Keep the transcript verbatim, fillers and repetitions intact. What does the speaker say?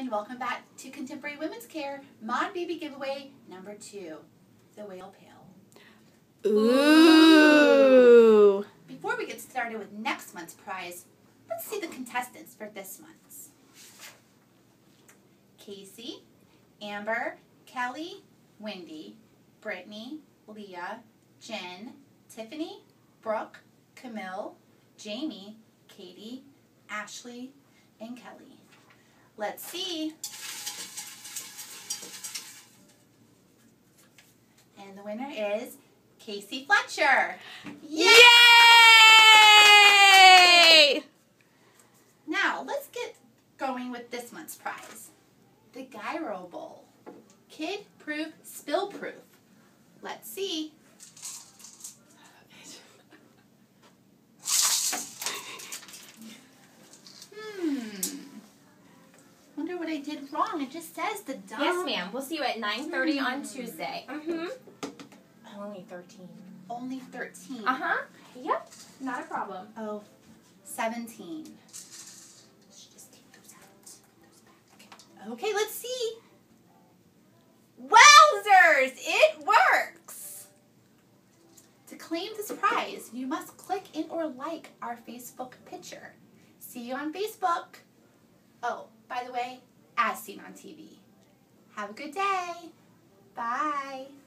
and welcome back to Contemporary Women's Care Mod Baby Giveaway number two, the Whale Pail. Ooh! Before we get started with next month's prize, let's see the contestants for this month's. Casey, Amber, Kelly, Wendy, Brittany, Leah, Jen, Tiffany, Brooke, Camille, Jamie, Katie, Ashley, and Kelly. Let's see. And the winner is Casey Fletcher. Yay! Now, let's get going with this month's prize. The Gyro Bowl. Kid-proof, spill-proof. Let's see. Wonder what I did wrong. It just says the dumb. Yes, ma'am. We'll see you at nine thirty mm. on Tuesday. Mm-hmm. Only thirteen. Only thirteen. Uh-huh. Yep. Not a problem. Oh, seventeen. Let's just take those out. Those back. Okay, let's see. Wowzers! It works! To claim this prize, you must click in or like our Facebook picture. See you on Facebook. Oh, by the way, as seen on T V. Have a good day. Bye.